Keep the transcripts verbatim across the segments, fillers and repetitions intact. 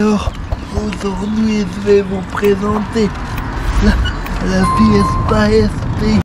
Alors, aujourd'hui, je vais vous présenter la, la Fiesta S T.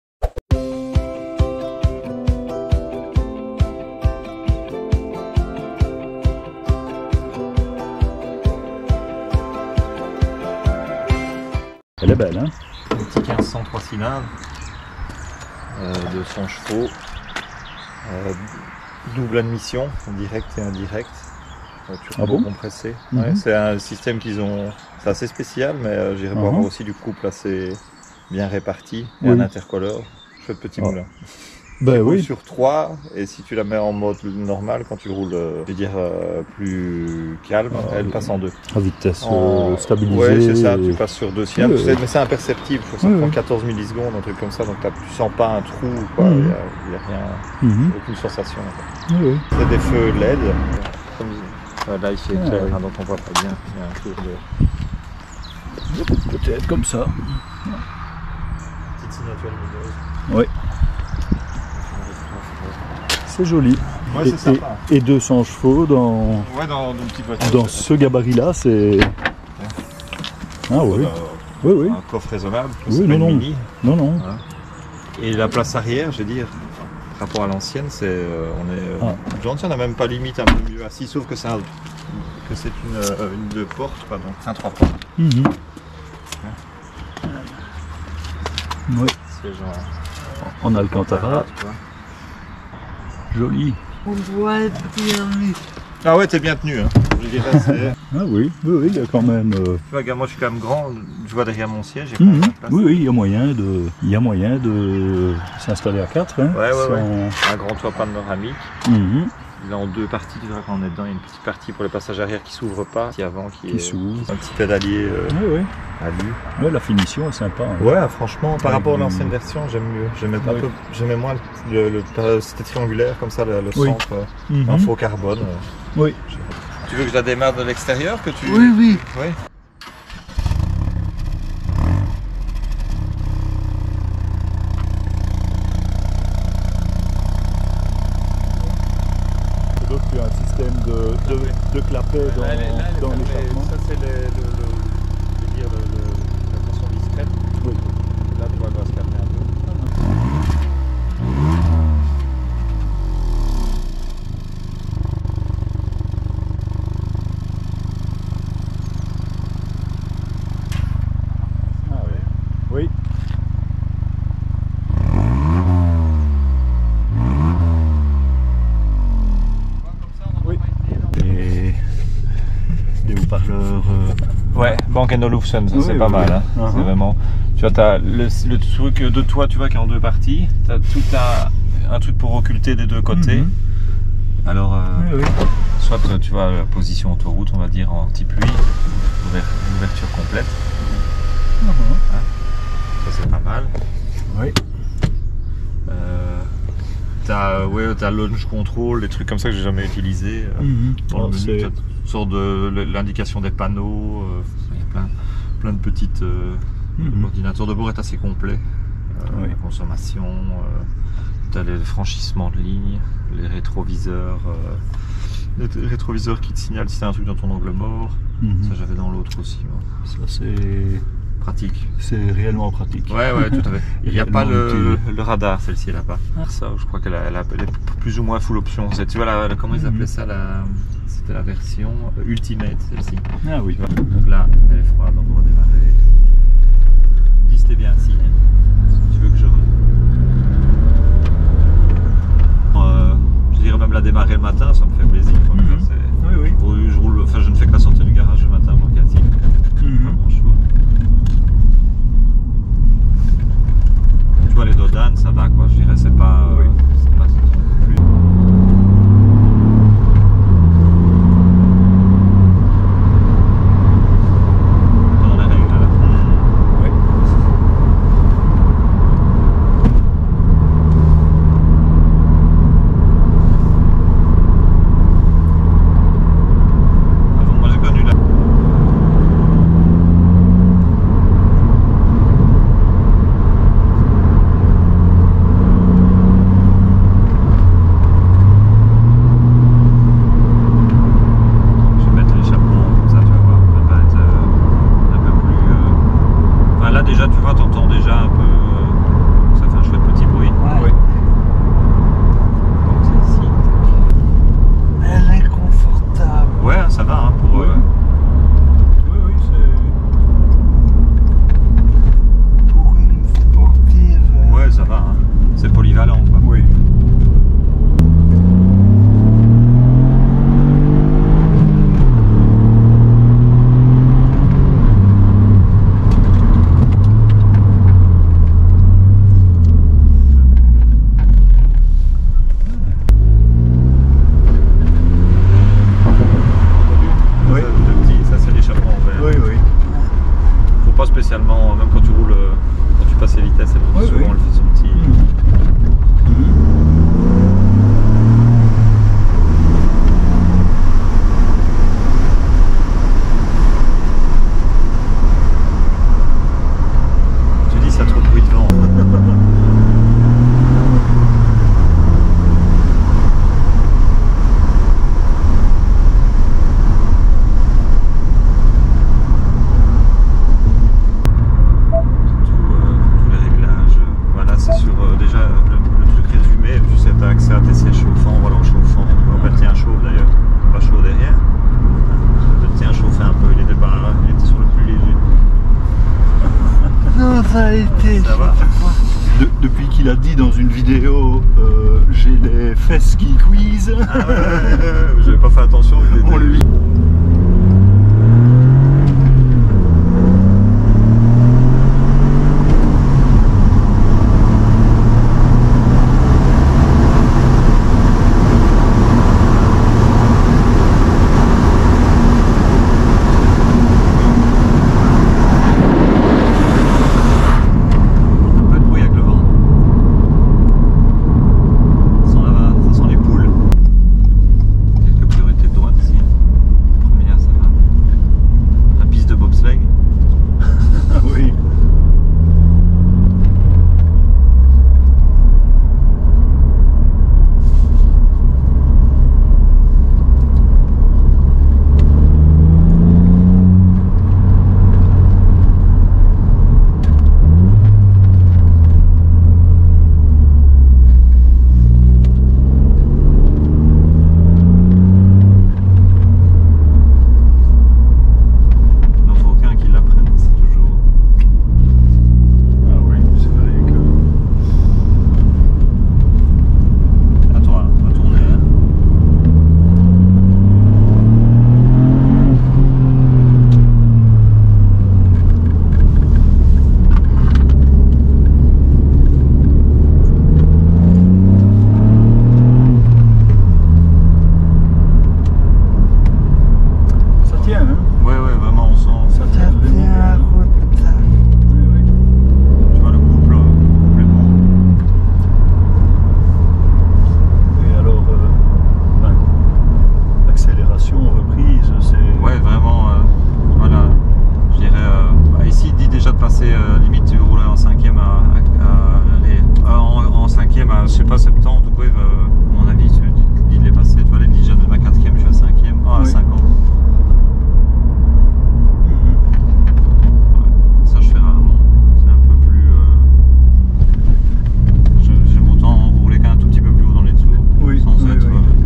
Elle est belle, hein? Un petit quinze cents trois cylindres, euh, deux cents chevaux, euh, double admission, direct et indirect, euh, turbo ah bon compressé. Mm-hmm. Ouais, c'est un système qu'ils ont, c'est assez spécial, mais euh, j'irais Uh-huh. pas avoir aussi du couple assez bien réparti et Oui. un intercooleur. Chouette petit Oh. moulin. Ben Tu roules oui. sur trois, et si tu la mets en mode normal, quand tu roules, euh, je veux dire, euh, plus calme, Ah, elle oui. passe en deux. À vitesse En- euh, stabilisée. Ouais, c'est ça, et- tu passes sur deux cylindres, Oui, tu sais, oui. mais c'est imperceptible, je crois que ça Oui, prend oui. quatorze millisecondes, un truc comme ça, donc t'as- tu sens pas un trou, quoi, il Mhm. n'y a, y a rien, Mhm. aucune sensation. En fait. Oui, oui. C'est des feux L E D, comme euh, là il fait Ah, clair, oui. hein, donc on voit pas bien, il y a un tour de Peut-être comme ça. petite signature lumineuse. Oui. C'est joli. Ouais, et, c'est sympa. et, et deux cents chevaux dans, Ouais, dans une petite voiture. dans ce gabarit-là, c'est... Ah oui. Euh, Oui, oui. Un coffre raisonnable, Oui, c'est non, pas une non. mini. Non, non. Voilà. Et la place arrière, je veux dire, par rapport à l'ancienne, c'est euh, on est euh, Ah. gentil, on n'a même pas limite un peu mieux assis, sauf que c'est un, que c'est une, euh, une deux portes, quoi, donc c'est un trois portes. Mhm. Oui. C'est genre En Alcantara, tu vois. joli. On doit être bien mis. Ah ouais, t'es bien tenu, hein. Je dirais, c'est... Ah oui, oui, oui, il y a quand même... euh, Tu vois, gars, moi je suis quand même grand, je vois derrière mon siège, j'ai pas mhm. la place. Oui, oui, il y a moyen de, il y a moyen de s'installer à quatre. Hein, Ouais, ouais, sans- ouais. Un grand toit panoramique. Mhm. Il est en deux parties, tu verras quand on est dedans, il y a une petite partie pour le passage arrière qui s'ouvre pas, qui avant qui, Qui est s'ouvre. un petit pédalier euh, Oui, oui. à lui. Ouais, la finition est sympa. hein. Ouais, franchement, par Avec rapport à du- l'ancienne version, j'aime mieux. J'aimais un Oui. peu, j'aimais moins le, le, le- c'était triangulaire comme ça, le, le Oui. centre, euh, Mhm. un faux carbone. euh. Oui. Tu veux que je la démarre de l'extérieur, que tu... Oui, oui. Oui. Donc tu as un système de, de, de clapet dans, dans l'échappement. Ça c'est le, le, le, je veux dire, le, le, la façon discrète. Oui. Là, tu vois, elle doit se calmer un peu. Ah oui. Oui. Oui. Et des haut-parleurs. euh, Ouais, Bang and Olufsen, ça Oui, c'est oui, pas oui. mal. Hein. Uh-huh. C'est vraiment. Tu vois, t'as le, le truc de toi, tu vois, qui est en deux parties. T'as tout un, un truc pour occulter des deux côtés. Mhm. Alors, euh, Oui, oui. soit tu vois la position autoroute, on va dire anti-pluie, ouver- ouverture complète. Ça c'est pas mal. Oui. Euh, t'as ouais, t'as launch control, des trucs comme ça que j'ai jamais utilisé. Euh, Mhm. Dans le Alors, menu, c'est- tu as une sorte de l'indication des panneaux. euh, Il y a plein, plein de petites. Euh, Mhm. L'ordinateur de bord est assez complet. Euh, Oui. La consommation, euh, tu as les franchissements de ligne, les rétroviseurs, euh, les rétroviseurs qui te signalent si tu as un truc dans ton angle mort. Mhm. Ça j'avais dans l'autre aussi. moi. Ça c'est Pratique. c'est réellement pratique. Ouais, ouais, tout à fait. Il n'y a pas Réellement le, utile. le radar, celle-ci, elle n'a pas. Ça, je crois qu'elle a- elle a- elle est plus ou moins full option. C'est- Tu vois, la, la- comment ils Mhm. appelaient ça la, C'était la version euh, Ultimate, celle-ci. Ah oui. Tu vois. Donc là, elle est froide, donc on va démarrer. Tu me dis si t'es bien assis. hein. Si tu veux que je. Euh, je dirais même la démarrer le matin, ça me fait plaisir. quoi. Mhm. C'est- Oui, oui. Pour- je, roule, enfin, je ne fais que la sortie du garage le matin, moi, Cathy. Mhm. Vraiment chaud. Tu vois, les Dodan, ça va quoi, je dirais, c'est pas. euh, Oui. c'est pas plus. Dans les règles, là. Oui. ça été? Ça va? De- depuis qu'il a dit dans une vidéo euh, j'ai les fesses qui cuisent. Ah ouais, ouais, ouais, j'avais pas fait attention. il était- On lui Un peu de bruit avec le vent. Ça sent, la- ça sent les poules. Quelques priorités de droite ici. Première, ça va. La piste de bobsleigh. oui. Il n'en faut aucun qui l'apprenne. C'est toujours. Ah oui, c'est vrai que. À toi, on va tourner. Hein. Ça tient, hein? Ouais, ouais, vraiment, on sent. Ça tient. Ça vraiment tient la bien. route. Oui, oui. Tu vois le couple euh, complètement. Et alors, euh, ben, l'accélération reprise, c'est. Ouais, vraiment. euh, voilà. Je dirais. euh, bah, ici, il dit déjà de passer. euh, limite, tu roules en cinquième à. à- à aller- à- en, en cinquième à, je sais pas, septante ou quoi. Il va, à mon avis, tu tu dis de les passer. Tu vois, là, il me dit déjà de ma quatrième, je suis à cinquième. Ah, à Oui. cinquante. Mhm. Ça, je fais rarement. C'est un peu plus. euh, je- J'aime autant rouler qu'un tout petit peu plus haut dans les tours. Oui, Sans oui, être. oui. euh,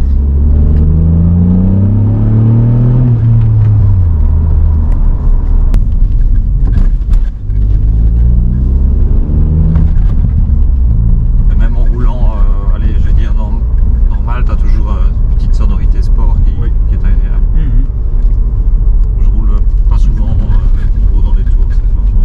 Mais même en roulant, euh, allez, je veux dire, norm- normal, tu as toujours euh, une petite sonorité sport qui, Oui. qui est agréable. Mhm. Je roule pas souvent euh, haut dans les tours, c'est franchement.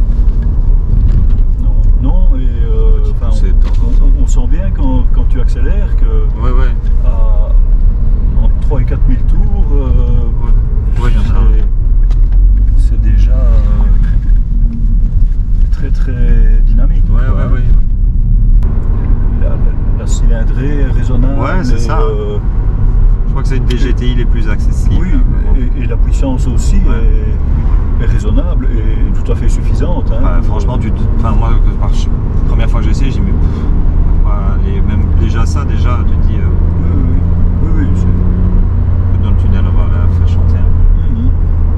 Non, non, et euh, Petit enfin, poussé de temps en temps. on, on sent bien quand, quand tu accélères que Ouais, ouais, à, en trois et quatre mille tours, euh, ouais, il y en a. c'est- c'est déjà euh, très très dynamique. Ouais, quoi, ouais, hein. ouais. La, la- la cylindrée est raisonnable. Ouais, c'est et, ça. euh, Je crois que c'est une des G T I les plus accessibles. oui, hein, et, et la puissance aussi Ouais. est, est raisonnable et tout à fait suffisante. hein. Ouais, franchement, tu te- enfin, moi, que- par- la première fois que j'ai essayé, j'ai dit, mais voilà, les- même déjà ça, déjà, tu te dis, euh, Oui, oui, oui, oui, c'est- dans le tunnel, on va la faire chanter. hein. Mhm.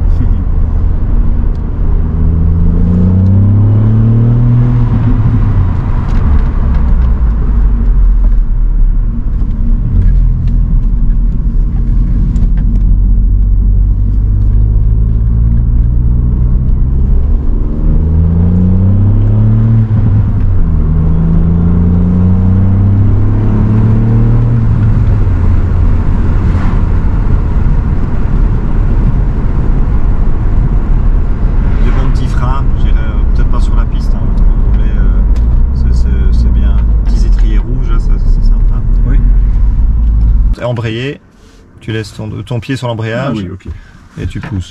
Des bons petits freins, je dirais, euh, peut-être pas sur la piste, hein, rouler, euh, c'est- c'est c'est bien. Petits étriers rouges, là, ça, c'est sympa. Oui. Et embrayer, tu laisses ton, ton pied sur Ah l'embrayage oui, ok. et tu pousses.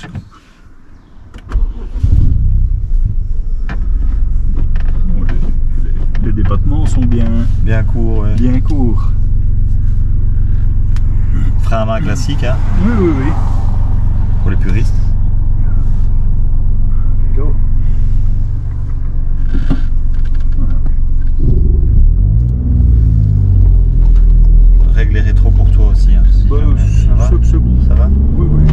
Bon, les, les- les débattements sont bien, Bien court, ouais. bien courts. Frein à main classique, hein, Oui, oui, oui. pour les puristes. Go. Règle les rétros pour toi aussi. Hein, si Bah, jamais. Ça va c'est- c'est bon. Ça va Oui, oui.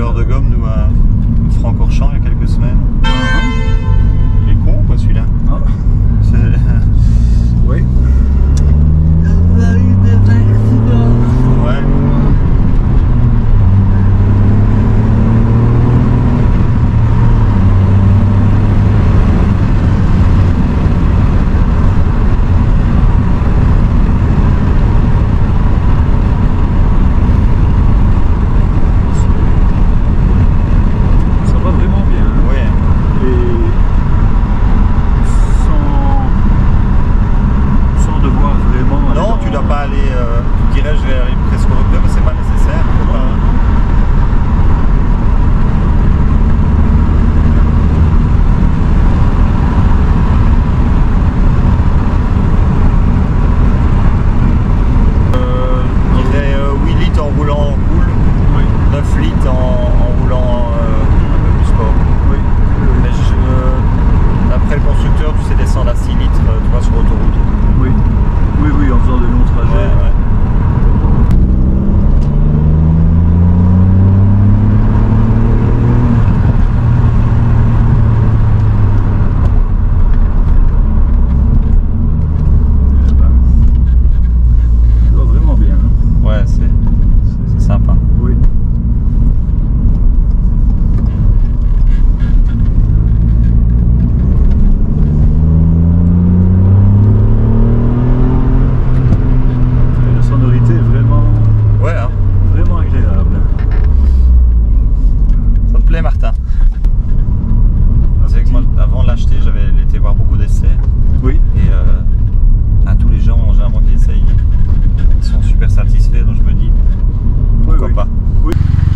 vendeur de gomme nous à Francorchamps il y a quelques semaines. Uh-huh. Il est con ou pas celui-là? Ah. C'est- Oui. On a eu des accidents. Ouais. Ça va vraiment bien. Hein. Ouais. Et sans, sans devoir vraiment. aller Non, dans- tu dois pas aller. Euh, tu dirais je vais aller presque au rupteur, mais c'est pas nécessaire. Faut Non, pas- non, non. Euh, je dirais euh, huit litres en roulant cool, Oui. neuf litres en, en roulant euh, un peu plus sport. Oui. Mais je, euh, après le constructeur, tu sais descendre à six litres, euh, tu vois, sur autoroute. Oui. Oui, oui, en faisant de longs trajets. Ouais, ouais. Eh ben, ça va vraiment bien. Hein. Ouais, c'est c'est sympa. Oui. Et la sonorité est vraiment, Ouais, hein. vraiment agréable. Ça te plaît, Martin? C'est que moi, avant de l'acheter, j'avais été voir beaucoup d'essais. Oui. Et euh, à tous les gens, généralement, qui essayent, ils sont super satisfaits. Donc je me dis, pourquoi oui, oui. pas? Oui.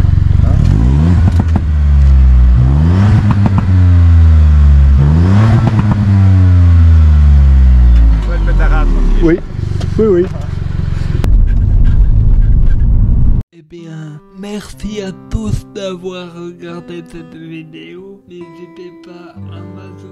Ouais, le pétard. Oui. Oui, oui. Eh bien, merci à tous d'avoir regardé cette vidéo. N'hésitez pas à m'ajouter